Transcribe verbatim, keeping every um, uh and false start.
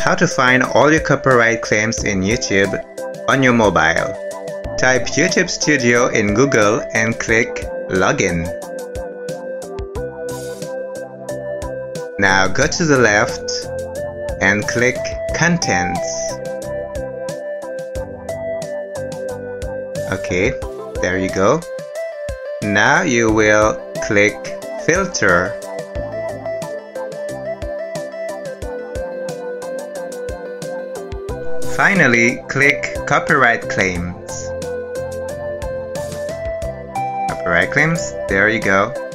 how to find all your copyright claims in YouTube on your mobile. Type YouTube Studio in Google and click Login. Now go to the left and click Contents. Okay, there you go. Now you will click Filter. Finally, click Copyright Claims. Copyright Claims, there you go.